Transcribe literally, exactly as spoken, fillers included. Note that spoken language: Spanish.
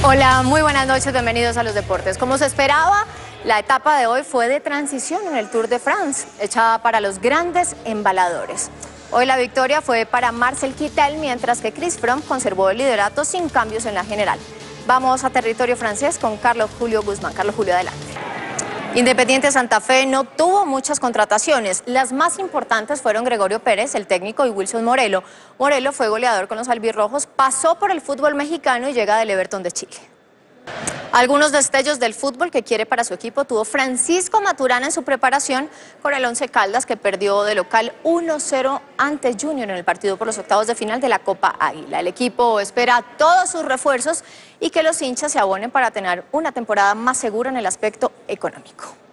Hola, muy buenas noches, bienvenidos a Los Deportes. Como se esperaba, la etapa de hoy fue de transición en el Tour de France, echada para los grandes embaladores. Hoy la victoria fue para Marcel Kittel, mientras que Chris Froome conservó el liderato sin cambios en la general. Vamos a territorio francés con Carlos Julio Guzmán. Carlos Julio, adelante. Independiente Santa Fe no tuvo muchas contrataciones. Las más importantes fueron Gregorio Pérez, el técnico, y Wilson Morelo. Morelo fue goleador con los albirrojos, pasó por el fútbol mexicano y llega del Everton de Chile. Algunos destellos del fútbol que quiere para su equipo tuvo Francisco Maturana en su preparación con el Once Caldas, que perdió de local uno cero ante Junior en el partido por los octavos de final de la Copa Águila. El equipo espera todos sus refuerzos y que los hinchas se abonen para tener una temporada más segura en el aspecto económico.